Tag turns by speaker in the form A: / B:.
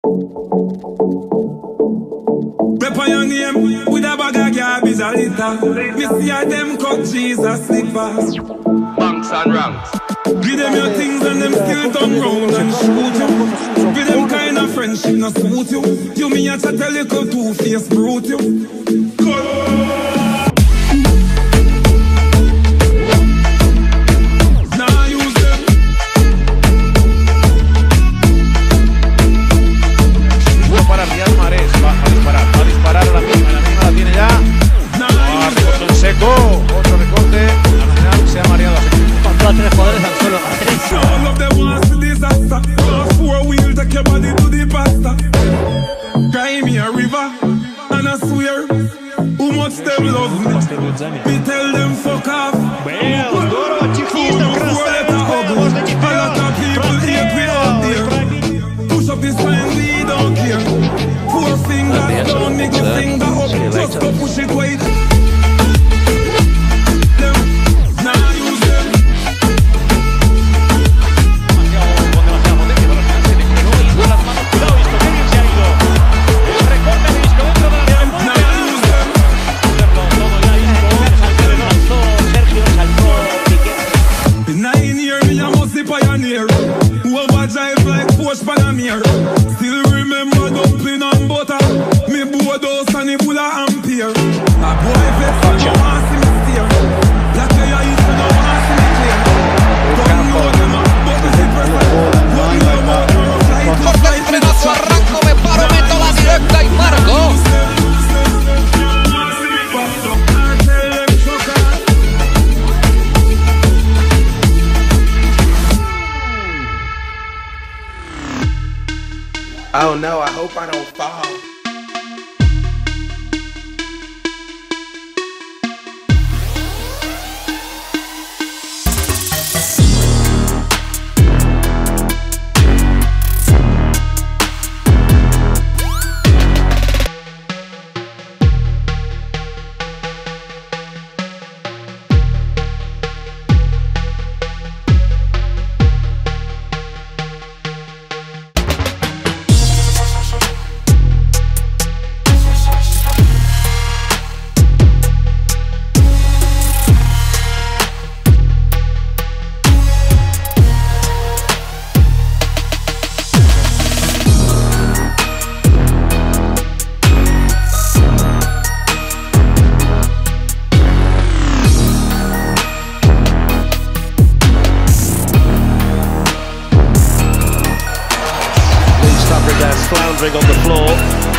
A: Rep on your name with a bag of garbage a litter. Me see a them cut Jesus slippers.
B: Banks and ranks.
A: Give them your things and them still turn round and shoot you. With them kind of friendship not suit you. You me a chat a little two-faced brute you. Nah use them.
C: Para enviar Mares, va a disparar a la misma la tiene ya. Recorte en seco, otro recorte, al final se ha mareado así.
D: Con todos tres jugadores al suelo a derecha.
A: All of them want to disaster. Last 4 wheels take your body to the pasta. Cry me a river, and I swear, who much them love me. We tell them fuck off.
D: Здорово, технично, красавец. Можно теперь.
A: A lot of people hate me out there. Push up this time, we don't care. 4 fingers down, make your finger up. Just go push it wide. Nah use them. Pioneer, who overdrive like Porsche Panamera. Still remember dumpling and butter. Me board house and it full of ampere. A boy vex and no want see me steer. Black player used to no want see me clear. Don't know them up, but we see person. Don't know about them flight.
B: Corta il frenato, arranco, me paro, metto la diretta in Marco.
E: Oh no, I hope I don't fall.
C: Floundering on the floor.